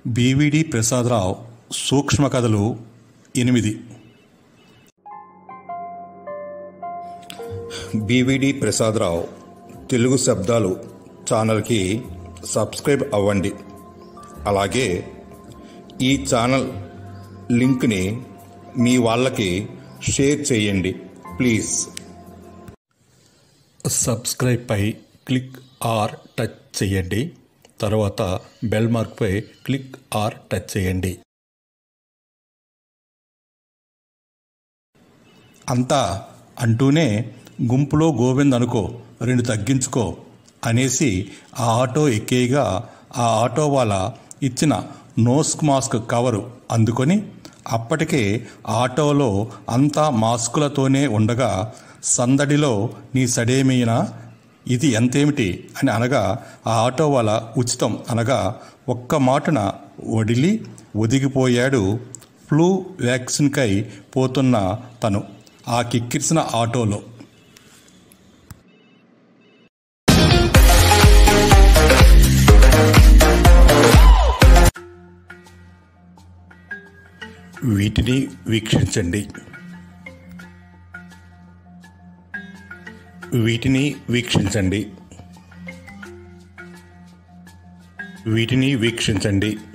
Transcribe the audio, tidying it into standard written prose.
BVD Prasadarao సూక్ష్మ కథలు 8. BVD Prasadarao Telugu శబ్దాలు ఛానల్కి సబ్స్క్రైబ్ అవ్వండి. అలాగే ఈ ఛానల్ లింక్ని మీ వాళ్ళకి షేర్ చేయండి ప్లీజ్. సబ్స్క్రైబ్ పై క్లిక్ ఆర్ టచ్ చేయండి. తర్వాత బెల్ మార్క్పై క్లిక్ ఆర్ టచ్ చేయండి. అంతా అంటూనే గుంపులో గోవింద్ అనుకో 2 తగ్గించుకో అనేసి ఆ ఆటో ఎక్కేయగా ఆ ఆటో వాళ్ళ ఇచ్చిన నోస్ మాస్క్ కవరు అందుకొని అప్పటికే ఆటోలో అంతా మాస్కులతోనే ఉండగా సందడిలో నీ సడేమైనా ఇది ఎంతేమిటి అని అనగా ఆ ఆటో వాళ్ళ ఉచితం అనగా ఒక్క మాటున ఒదిగిపోయాడు ఫ్లూ వ్యాక్సిన్కై పోతున్న తను ఆ కిక్కిరిసిన ఆటోలో. వీటిని వీక్షించండి. వీటిని వీక్షించండి. వీటిని వీక్షించండి.